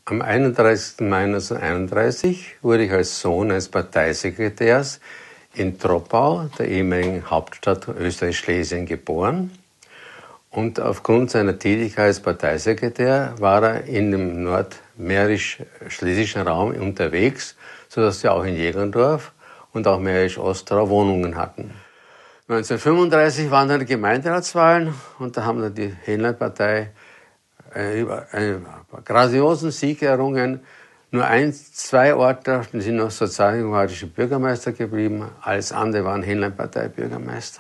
Am 31. Mai 1931 wurde ich als Sohn eines Parteisekretärs in Troppau, der ehemaligen Hauptstadt Österreich-Schlesien, geboren. Und aufgrund seiner Tätigkeit als Parteisekretär war er in dem nordmährisch-schlesischen Raum unterwegs, sodass sie auch in Jägerndorf und auch Mährisch-Ostrau Wohnungen hatten. 1935 waren dann die Gemeinderatswahlen und da haben dann die Henlein-Partei einen grandiosen Sieg errungen. Nur zwei Orte sind noch sozialdemokratische Bürgermeister geblieben, alles andere waren Henlein-Partei-Bürgermeister.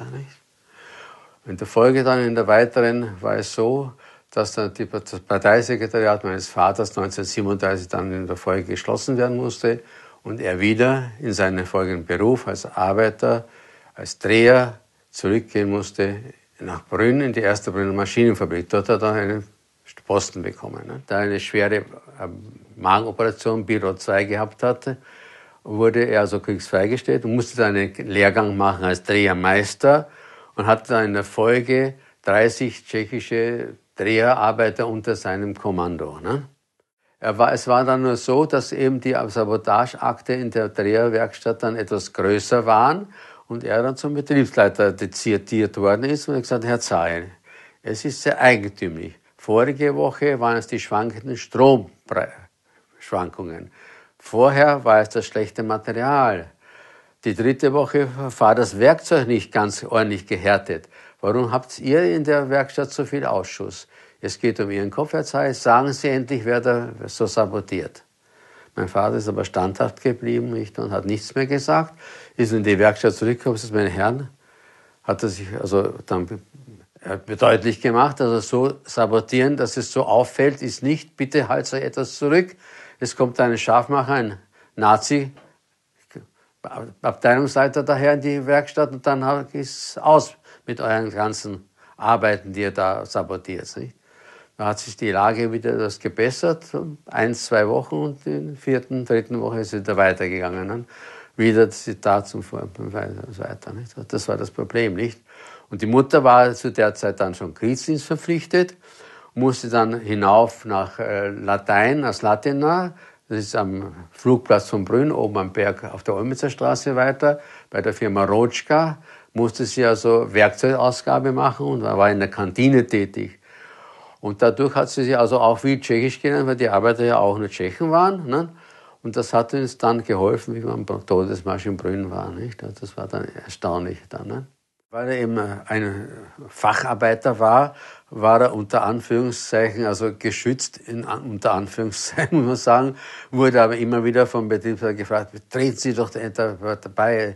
In der Folge dann, in der weiteren, war es so, dass dann das Parteisekretariat meines Vaters 1937 dann in der Folge geschlossen werden musste und er wieder in seinen folgenden Beruf als Arbeiter, als Dreher zurückgehen musste nach Brünn in die erste Brünner Maschinenfabrik. Dort hat er einen Posten bekommen. Da er eine schwere Magenoperation Biro 2 gehabt hatte, wurde er also kriegsfreigestellt und musste dann einen Lehrgang machen als Drehermeister und hatte dann in der Folge 30 tschechische Dreherarbeiter unter seinem Kommando. Es war dann nur so, dass eben die Sabotageakte in der Dreherwerkstatt dann etwas größer waren und er dann zum Betriebsleiter dezidiert worden ist und hat gesagt, Herr Zahl, es ist sehr eigentümlich. Vorige Woche waren es die schwankenden Stromschwankungen. Vorher war es das schlechte Material. Die dritte Woche war das Werkzeug nicht ganz ordentlich gehärtet. Warum habt ihr in der Werkstatt so viel Ausschuss? Es geht um Ihren Kopf, Herr Zahl. Sagen Sie endlich, wer da so sabotiert. Mein Vater ist aber standhaft geblieben nicht, und hat nichts mehr gesagt. Ist in die Werkstatt zurückgekommen, ist meine Herren, hat er sich also dann deutlich gemacht, also so sabotieren, dass es so auffällt, ist nicht, bitte halt so etwas zurück. Es kommt ein Scharfmacher, ein Nazi, Abteilungsleiter daher in die Werkstatt und dann ist es aus mit euren ganzen Arbeiten, die ihr da sabotiert. Nicht? Da hat sich die Lage wieder etwas gebessert, 1-2 Wochen und in der dritten Woche ist es wieder weitergegangen. Ne? Wieder Zitat zum weiter. Nicht? Das war das Problem, nicht? Und die Mutter war zu der Zeit dann schon Kriegsdienst verpflichtet, musste dann hinauf nach Latein, aus Latina, das ist am Flugplatz von Brünn, oben am Berg auf der Olmitzer Straße weiter, bei der Firma Rotschka, musste sie also Werkzeugausgabe machen und war in der Kantine tätig. Und dadurch hat sie sich also auch viel Tschechisch gelernt, weil die Arbeiter ja auch nur Tschechen waren. Ne? Und das hat uns dann geholfen, wie wir am Todesmarsch in Brünn waren. Nicht? Das war dann erstaunlich dann. Ne? Weil er eben ein Facharbeiter war, war er unter Anführungszeichen, also geschützt, unter Anführungszeichen muss man sagen, wurde aber immer wieder vom Betriebsleiter gefragt, treten Sie doch dabei,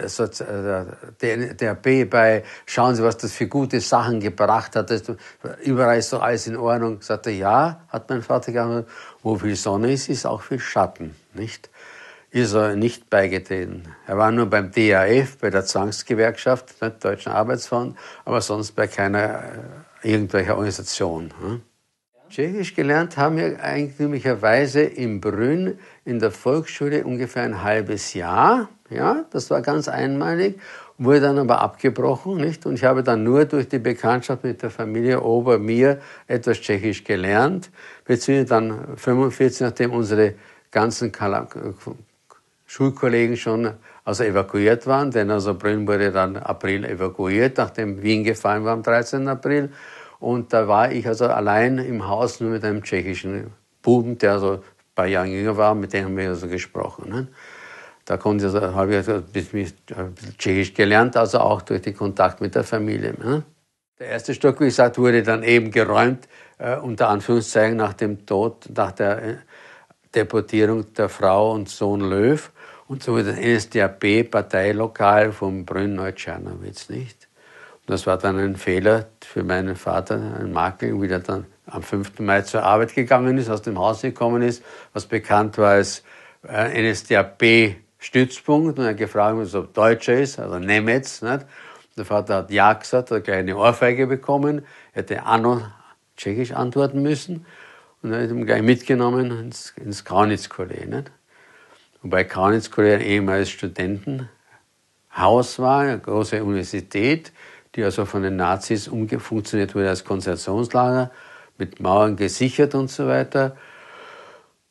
der DRB bei, schauen Sie, was das für gute Sachen gebracht hat, überall ist doch alles in Ordnung. Sagte, ja, hat mein Vater gesagt, wo viel Sonne ist, ist auch viel Schatten, nicht? Ist er nicht beigetreten. Er war nur beim DAF, bei der Zwangsgewerkschaft, nicht, Deutschen Arbeitsfonds, aber sonst bei keiner irgendwelcher Organisation. Tschechisch gelernt haben wir eigentümlicherweise in Brünn in der Volksschule ungefähr ein halbes Jahr. Ja, das war ganz einmalig, wurde dann aber abgebrochen, nicht? Und ich habe dann nur durch die Bekanntschaft mit der Familie Ober mir etwas Tschechisch gelernt, beziehungsweise dann 1945, nachdem unsere ganzen Schulkollegen schon also evakuiert waren, denn also Brünn wurde dann April evakuiert, nachdem Wien gefallen war am 13. April. Und da war ich also allein im Haus nur mit einem tschechischen Buben, der so ein paar Jahre jünger war, mit dem haben wir also gesprochen. Ne? Da habe ich also ein bisschen Tschechisch gelernt, also auch durch den Kontakt mit der Familie. Ne? Der erste Stock, wie gesagt, wurde dann eben geräumt, unter Anführungszeichen nach dem Tod, nach der Deportierung der Frau und Sohn Löw. Und so wurde das NSDAP-Parteilokal von Brünn-Neutschernowitz, nicht? Und das war dann ein Fehler für meinen Vater, ein Makel, wie der dann am 5. Mai zur Arbeit gegangen ist, aus dem Haus gekommen ist, was bekannt war als NSDAP-Stützpunkt. Und er gefragt, ob er Deutscher ist, also Nemetz, nicht? Der Vater hat ja gesagt, hat gleich eine Ohrfeige bekommen, er hätte Anno tschechisch antworten müssen. Und er hat ihn gleich mitgenommen ins Kaunitz-Kolleg. Wobei Kaunitz-Kolleg ein ehemaliges Studentenhaus war, eine große Universität, die also von den Nazis umgefunktioniert wurde als Konzentrationslager, mit Mauern gesichert und so weiter.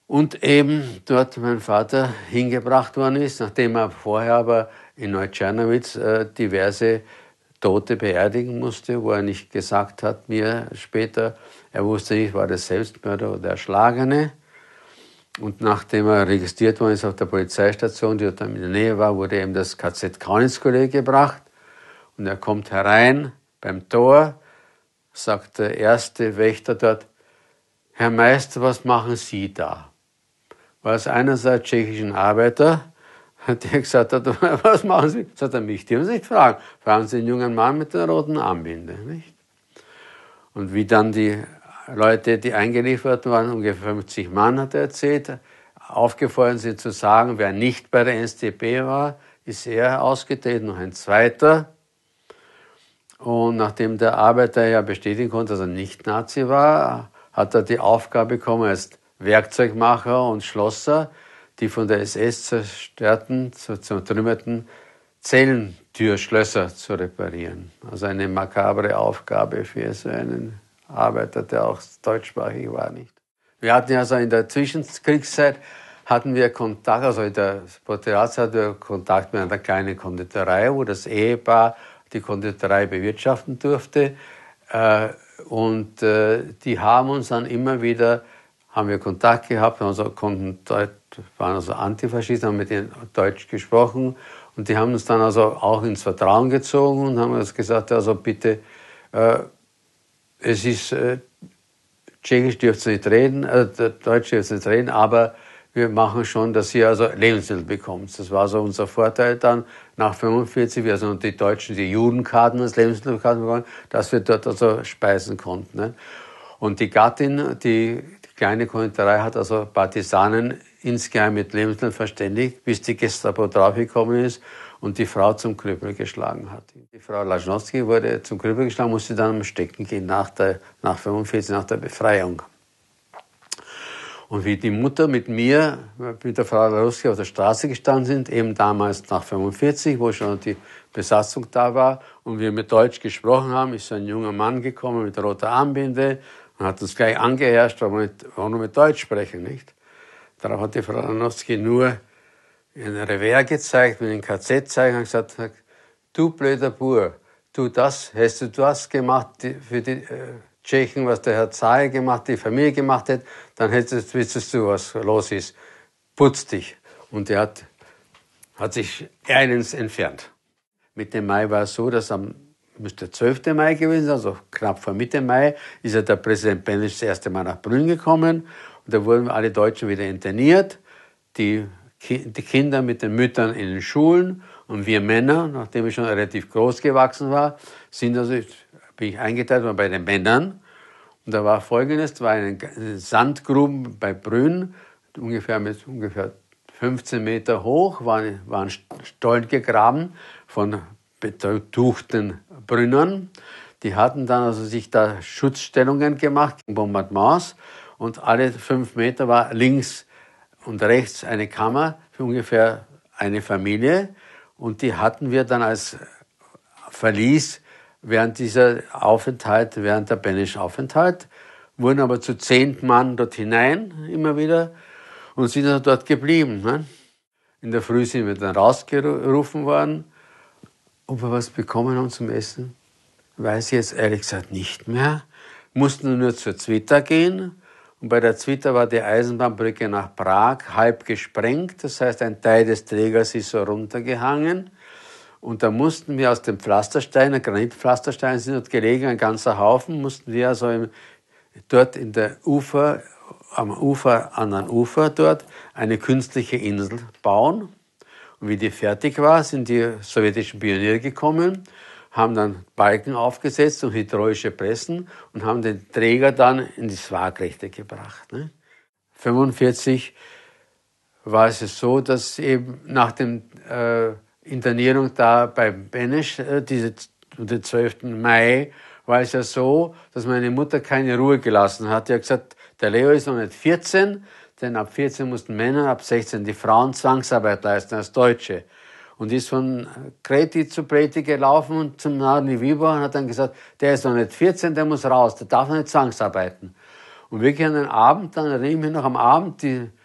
Und eben dort mein Vater hingebracht worden ist, nachdem er vorher aber in Neutschernowitz diverse Tote beerdigen musste, wo er nicht gesagt hat, mir später, er wusste nicht, war das Selbstmörder oder Erschlagene. Und nachdem er registriert worden ist auf der Polizeistation, die dort in der Nähe war, wurde ihm das KZ Kauniskolleg gebracht. Und er kommt herein beim Tor, sagt der erste Wächter dort, Herr Meister, was machen Sie da? War es einer seiner tschechischen Arbeiter, der gesagt hat, was machen Sie? Sagt er, mich dürfen Sie nicht fragen. Fragen Sie den jungen Mann mit der roten Armbinde, nicht? Und wie dann die Leute, die eingeliefert waren, ungefähr 50 Mann, hat er erzählt, aufgefordert sind zu sagen, wer nicht bei der NSDAP war, ist er ausgetreten, noch ein zweiter. Und nachdem der Arbeiter ja bestätigen konnte, dass er nicht Nazi war, hat er die Aufgabe bekommen, als Werkzeugmacher und Schlosser, die von der SS zerstörten, zertrümmerten Zellentürschlösser zu reparieren. Also eine makabre Aufgabe für so einen Arbeiter, der auch deutschsprachig war, nicht? Wir hatten ja so in der Zwischenkriegszeit hatten wir Kontakt, also in der Proletariat hatten wir Kontakt mit einer kleinen Konditorei, wo das Ehepaar die Konditorei bewirtschaften durfte. Und die haben uns dann immer wieder, haben wir Kontakt gehabt, also waren also Antifaschisten, haben mit ihnen Deutsch gesprochen und die haben uns dann also auch ins Vertrauen gezogen und haben uns gesagt, also bitte, es ist, Tschechisch dürft ihr nicht reden, Deutsch dürft ihr nicht reden, aber wir machen schon, dass ihr also Lebensmittel bekommt. Das war so unser Vorteil dann nach 45, wir also die Deutschen die Judenkarten als Lebensmittelkarten bekommen, dass wir dort also speisen konnten. Ne? Und die Gattin, die kleine Konditorei hat also Partisanen insgeheim mit Lebensmitteln verständigt, bis die Gestapo draufgekommen ist und die Frau zum Krüppel geschlagen hat. Die Frau Laschnowski wurde zum Krüppel geschlagen, musste dann am Stecken gehen nach 45, nach der Befreiung. Und wie die Mutter mit mir, mit der Frau Laschnowski auf der Straße gestanden sind, eben damals nach 45, wo schon die Besatzung da war, und wir mit Deutsch gesprochen haben, ist so ein junger Mann gekommen mit roter Armbinde und hat uns gleich angeherrscht, aber nur mit Deutsch sprechen, nicht? Darauf hat die Frau Laschnowski nur ein Revers gezeigt, mit dem KZ-Zeichen und gesagt, du blöder Bur, hättest du das gemacht für die Tschechen, was der Herr Zahe gemacht, die Familie gemacht hat, dann wüsstest du, was los ist. Putz dich. Und er hat sich eilends entfernt. Mit dem Mai war es so, dass müsste 12. Mai gewesen sein, also knapp vor Mitte Mai, ist ja der Präsident Benesch das erste Mal nach Brünn gekommen. Und da wurden alle Deutschen wieder interniert, die Kinder mit den Müttern in den Schulen und wir Männer, nachdem ich schon relativ groß gewachsen war, bin ich eingeteilt worden bei den Männern. Und da war Folgendes, da war eine Sandgruben bei Brünn, ungefähr 15 Meter hoch, waren Stollen gegraben von betuchten Brünnern. Die hatten dann also sich da Schutzstellungen gemacht, Bombardements, und alle 5 Meter war links und rechts eine Kammer für ungefähr eine Familie. Und die hatten wir dann als Verlies während der Benesch-Aufenthalt, wurden aber zu 10 Mann dort hinein, immer wieder, und sind dann dort geblieben. Ne? In der Früh sind wir dann rausgerufen worden. Ob wir was bekommen haben zum Essen, weiß ich jetzt ehrlich gesagt nicht mehr. Mussten nur zur Zwita gehen. Und bei der Zwita war die Eisenbahnbrücke nach Prag halb gesprengt. Das heißt, ein Teil des Trägers ist so runtergehangen. Und da mussten wir aus dem Pflasterstein, Granitpflastersteine sind dort gelegen, ein ganzer Haufen, mussten wir also dort an einem Ufer dort eine künstliche Insel bauen. Und wie die fertig war, sind die sowjetischen Pioniere gekommen, haben dann Balken aufgesetzt und hydraulische Pressen und haben den Träger dann in die Waagrechte gebracht. Ne? 1945 war es so, dass eben nach dem Internierung da beim Benesch, den 12. Mai, war es ja so, dass meine Mutter keine Ruhe gelassen hat. Die hat gesagt, der Leo ist noch nicht 14, denn ab 14 mussten Männer, ab 16 die Frauen Zwangsarbeit leisten als Deutsche. Und ist von Kreti zu Preti gelaufen und zum Narodny Výbor und hat dann gesagt, der ist noch nicht 14, der muss raus, der darf noch nicht Zwangsarbeiten. Und wirklich an den Abend, dann erinnere ich mich noch am Abend,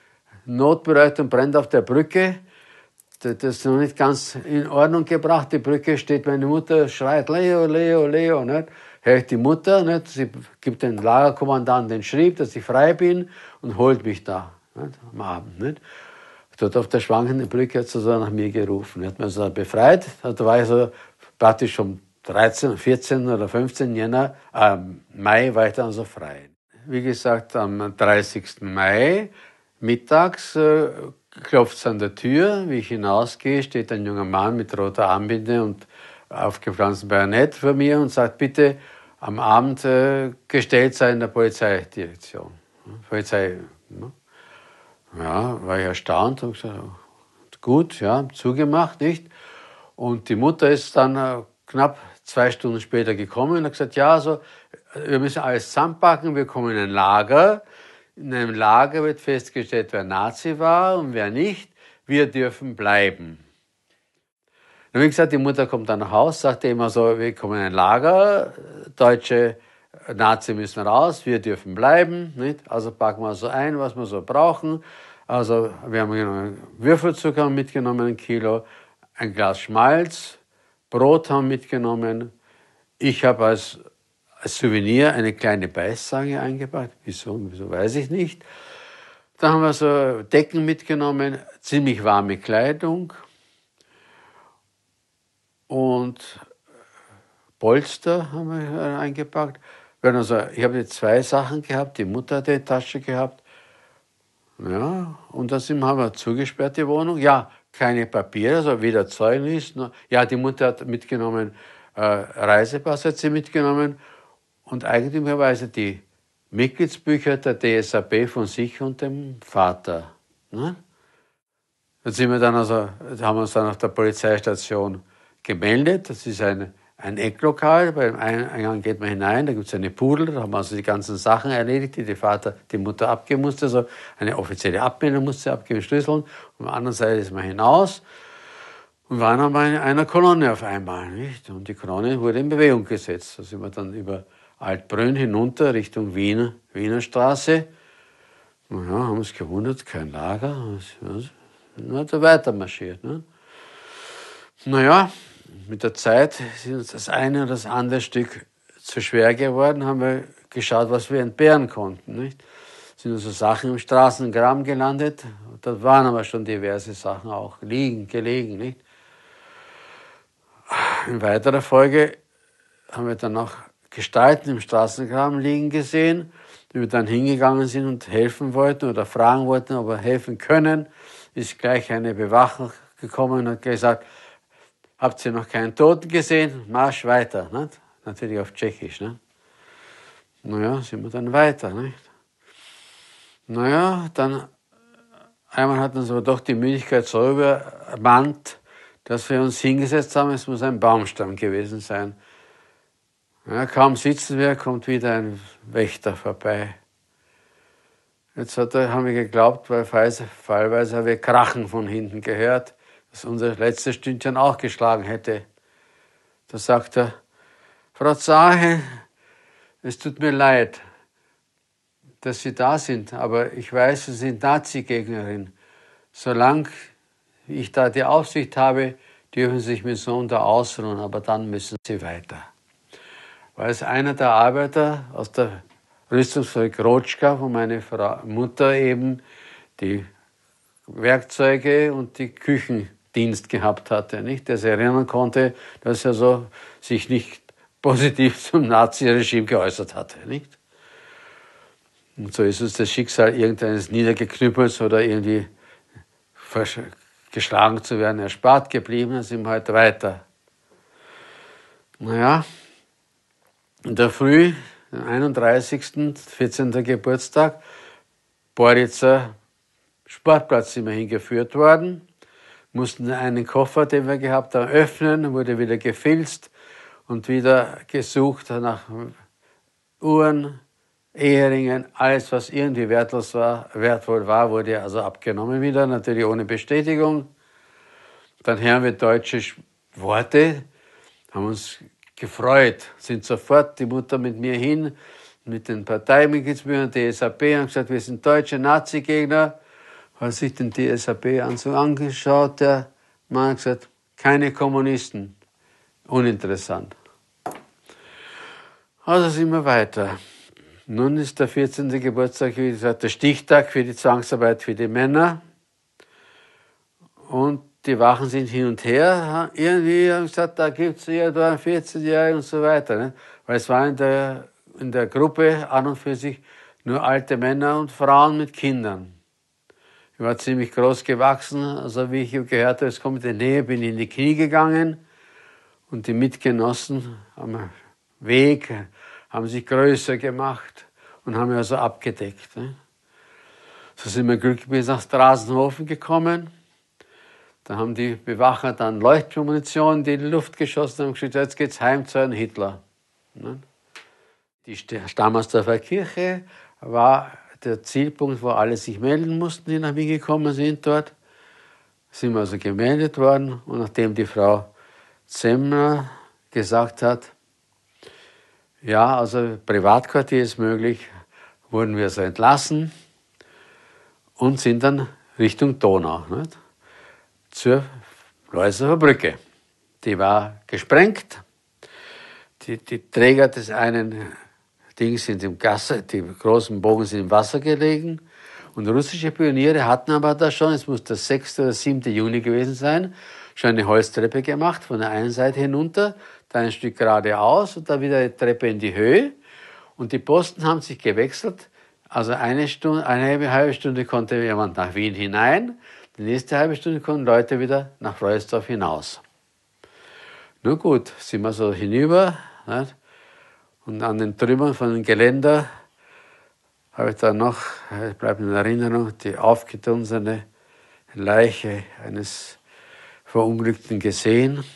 Notbeleuchtung brennt auf der Brücke. Das ist noch nicht ganz in Ordnung gebracht. Die Brücke steht, meine Mutter schreit, Leo, Leo, Leo, nicht? Hör ich die Mutter, nicht? Sie gibt den Lagerkommandanten den Schrieb, dass ich frei bin und holt mich da, nicht? Am Abend, nicht? Dort auf der schwankenden Brücke hat sie so nach mir gerufen. Hat mir so befreit. Da war ich so praktisch um 13, 14 oder 15 Mai war ich dann so frei. Wie gesagt, am 30. Mai mittags klopft es an der Tür. Wie ich hinausgehe, steht ein junger Mann mit roter Armbinde und aufgepflanztem Bajonett vor mir und sagt, bitte am Abend gestellt sein in der Polizeidirektion. Polizei. Ja, war ich erstaunt und gesagt, gut, ja, zugemacht, nicht? Und die Mutter ist dann knapp 2 Stunden später gekommen und hat gesagt, ja, also, wir müssen alles zusammenpacken, wir kommen in ein Lager. In einem Lager wird festgestellt, wer Nazi war und wer nicht. Wir dürfen bleiben. Und wie gesagt, die Mutter kommt dann nach Hause, sagte immer so, wir kommen in ein Lager, deutsche Nazi müssen raus, wir dürfen bleiben, nicht? Also packen wir so ein, was wir so brauchen. Also wir haben Würfelzucker mitgenommen, 1 Kilo, ein Glas Schmalz, Brot haben mitgenommen. Ich habe als Souvenir eine kleine Beißzange eingebracht. Wieso weiß ich nicht. Dann haben wir so Decken mitgenommen, ziemlich warme Kleidung und Polster haben wir eingepackt. Also, ich habe jetzt 2 Sachen gehabt, die Mutter hat eine Tasche gehabt. Ja, und dann haben wir zugesperrt, die Wohnung. Ja, keine Papiere, also weder Zeugnis. Ja, die Mutter hat mitgenommen, Reisepass hat sie mitgenommen und eigentümlicherweise die Mitgliedsbücher der DSAB von sich und dem Vater. Ne? Jetzt sind wir dann also, haben wir uns dann auf der Polizeistation gemeldet. Das ist ein Ecklokal, beim Eingang geht man hinein, da gibt es eine Pudel, da haben wir also die ganzen Sachen erledigt, die die Mutter abgeben musste, also eine offizielle Abmeldung musste abgeben, Schlüsseln, und auf der anderen Seite ist man hinaus und waren aber in einer Kolonne auf einmal, nicht? Und die Kolonne wurde in Bewegung gesetzt. Da sind wir dann über Altbrünn hinunter Richtung Wiener Straße. Naja, haben uns gewundert, kein Lager, dann hat er weiter marschiert. Ne? Naja, mit der Zeit ist uns das eine oder das andere Stück zu schwer geworden, haben wir geschaut, was wir entbehren konnten. Nicht? Sind also Sachen im Straßengraben gelandet, da waren aber schon diverse Sachen auch gelegen. Nicht? In weiterer Folge haben wir dann noch Gestalten im Straßengraben liegen gesehen, die wir dann hingegangen sind und helfen wollten oder fragen wollten, ob wir helfen können. Ist gleich eine Bewachung gekommen und hat gesagt, habt ihr noch keinen Toten gesehen? Marsch weiter. Nicht? Natürlich auf Tschechisch. Nicht? Naja, sind wir dann weiter. Nicht? Naja, dann einmal hat uns aber doch die Müdigkeit so übermannt, dass wir uns hingesetzt haben, es muss ein Baumstamm gewesen sein. Ja, kaum sitzen wir, kommt wieder ein Wächter vorbei. Jetzt haben wir geglaubt, weil fallweise haben wir Krachen von hinten gehört, dass unser letztes Stündchen auch geschlagen hätte. Da sagt er, Frau Zahe, es tut mir leid, dass Sie da sind, aber ich weiß, Sie sind Nazi-Gegnerin. Solange ich da die Aufsicht habe, dürfen Sie sich mit Sohn da ausruhen, aber dann müssen Sie weiter. Weil es einer der Arbeiter aus der Rüstungsfabrik Rotschka, wo meine Mutter eben die Werkzeuge und die Küchendienst gehabt hatte, nicht? Der sich erinnern konnte, dass er so sich nicht positiv zum Nazi-Regime geäußert hatte, nicht? Und so ist uns das Schicksal irgendeines Niedergeknüppels oder irgendwie geschlagen zu werden erspart geblieben, dann sind wir heute weiter. Naja, in der Früh, am 31., 14. Geburtstag, Boritzer Sportplatz sind wir hingeführt worden, mussten einen Koffer, den wir gehabt haben, öffnen, wurde wieder gefilzt und wieder gesucht nach Uhren, Eheringen, alles, was irgendwie wertvoll war, wurde also abgenommen wieder, natürlich ohne Bestätigung. Dann hören wir deutsche Worte, haben uns gefreut, sind sofort die Mutter mit mir mit den Parteimitgliedsbüchern, DSAB, haben gesagt, wir sind deutsche Nazi-Gegner. hat sich den DSAB-Anzug angeschaut, der Mann hat gesagt, keine Kommunisten, uninteressant. Also sind wir weiter. Nun ist der 14. Geburtstag, wie gesagt, der Stichtag für die Zwangsarbeit für die Männer. Und die Wachen sind hin und her. Irgendwie haben gesagt, da gibt es ja da 14-Jährige und so weiter. Ne? Weil es war in der Gruppe an und für sich nur alte Männer und Frauen mit Kindern. Ich war ziemlich groß gewachsen, also wie ich gehört habe, es kommt in die Nähe, bin ich in die Knie gegangen und die Mitgenossen am Weg haben sich größer gemacht und haben mich also abgedeckt. Ne? So sind wir glücklich bis nach Straßenhofen gekommen. Da haben die Bewacher dann Leuchtmunition in die Luft geschossen und haben gesagt, jetzt geht's heim zu Herrn Hitler. Ne? Die Stammersdorfer Kirche war der Zielpunkt, wo alle sich melden mussten, die nach Wien gekommen sind dort. Sind wir also gemeldet worden und nachdem die Frau Zemmler gesagt hat, ja, also Privatquartier ist möglich, wurden wir so entlassen und sind dann Richtung Donau, nicht? Zur Leusser Brücke. Die war gesprengt. Die Träger des einen Dings sind im Wasser, die großen Bogen sind im Wasser gelegen. Und russische Pioniere hatten aber da schon, es muss der 6. oder 7. Juni gewesen sein, schon eine Holztreppe gemacht, von der einen Seite hinunter, dann ein Stück geradeaus und dann wieder eine Treppe in die Höhe. Und die Posten haben sich gewechselt. Also eine halbe Stunde konnte jemand nach Wien hinein, die nächste halbe Stunde konnten Leute wieder nach Reusdorf hinaus. Nun gut, sind wir so hinüber, nicht? Und an den Trümmern von dem Geländer habe ich dann noch, bleibt in Erinnerung, die aufgedunsene Leiche eines Verunglückten gesehen. Und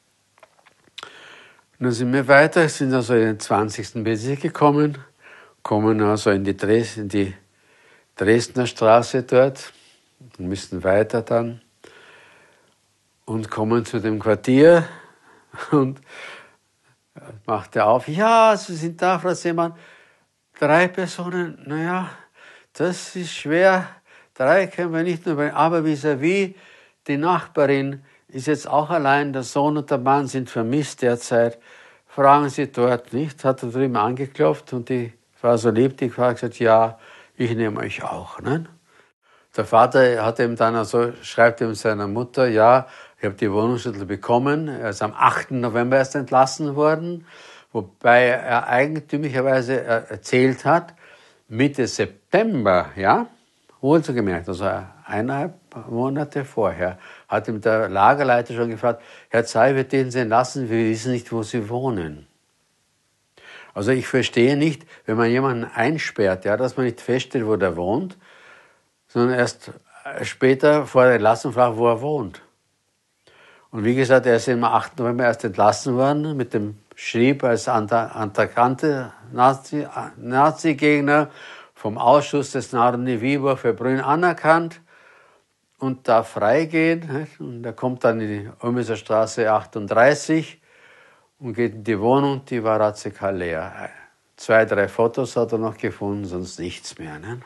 dann sind wir weiter, sind also in den 20. Bezirk gekommen, kommen also in die Dresdner Straße dort, müssen weiter dann und kommen zu dem Quartier und macht er auf, ja, Sie sind da, Frau Seemann, 3 Personen, naja, das ist schwer, 3 können wir nicht nur bringen, aber vis-à-vis, die Nachbarin ist jetzt auch allein, der Sohn und der Mann sind vermisst derzeit, fragen Sie dort nicht, hat er drüben angeklopft und die war so lieb, die hat gesagt, ja, ich nehme euch auch. Ne? Der Vater hat ihm dann also, schreibt ihm seiner Mutter, ja, ich habe die Wohnungsschlüssel bekommen, er ist am 8. November erst entlassen worden, wobei er eigentümlicherweise erzählt hat, Mitte September, ja, wohlgemerkt, also 1,5 Monate vorher, hat ihm der Lagerleiter schon gefragt, Herr Zey, wir dürfen Sie entlassen, wir wissen nicht, wo Sie wohnen. Also ich verstehe nicht, wenn man jemanden einsperrt, ja, dass man nicht feststellt, wo der wohnt, sondern erst später vor der Entlassung fragt, wo er wohnt. Und wie gesagt, er ist am 8. November erst entlassen worden, mit dem Schrieb als anerkannte Nazi-Gegner vom Ausschuss des Narodny Výbor für Brünn anerkannt und darf freigehen. Und er kommt dann in die Ömiser Straße 38 und geht in die Wohnung, die war radikal leer. 2, 3 Fotos hat er noch gefunden, sonst nichts mehr. Ne?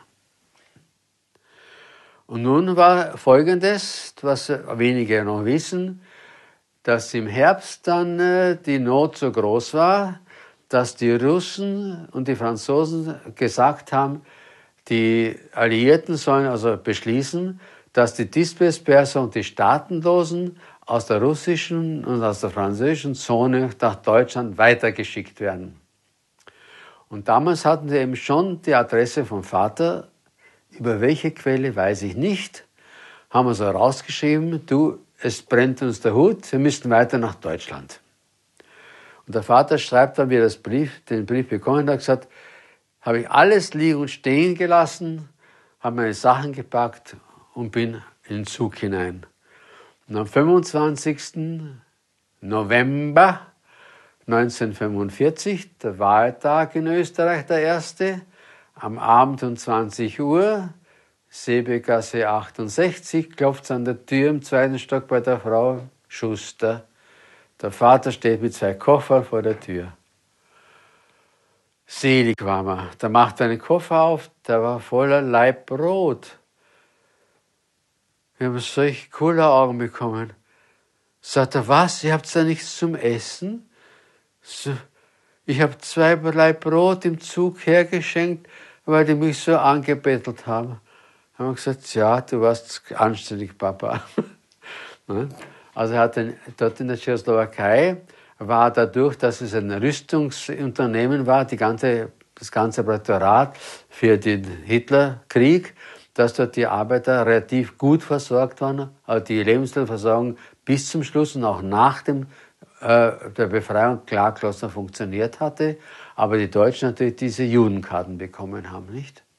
Und nun war Folgendes, was wenige noch wissen, dass im Herbst dann die Not so groß war, dass die Russen und die Franzosen gesagt haben, die Alliierten sollen also beschließen, dass die Dispersperser und die Staatenlosen aus der russischen und aus der französischen Zone nach Deutschland weitergeschickt werden. Und damals hatten sie eben schon die Adresse vom Vater, über welche Quelle weiß ich nicht, haben also rausgeschrieben, du, es brennt uns der Hut, wir müssen weiter nach Deutschland. Und der Vater schreibt dann, wie er den Brief bekommen hat, gesagt, habe ich alles liegen und stehen gelassen, habe meine Sachen gepackt und bin in den Zug hinein. Und am 25. November 1945, der Wahltag in Österreich, der erste, am Abend um 20 Uhr, Seebegasse 68, klopft es an der Tür im 2. Stock bei der Frau Schuster. Der Vater steht mit 2 Koffern vor der Tür. Selig war man. Da macht er einen Koffer auf, der war voller Laib Brot. Wir haben solche coole Augen bekommen. Sagt er, was? Ihr habt da nichts zum Essen? So, ich habe 2 Laib Brot im Zug hergeschenkt, weil die mich so angebettelt haben. Haben wir gesagt, ja, du warst anständig, Papa. Also er hat dort in der Tschechoslowakei, war dadurch, dass es ein Rüstungsunternehmen war, das ganze Prätorat für den Hitlerkrieg, dass dort die Arbeiter relativ gut versorgt waren, also die Lebensmittelversorgung bis zum Schluss und auch nach der Befreiung klar geschlossen funktioniert hatte, aber die Deutschen natürlich diese Judenkarten bekommen haben, nicht?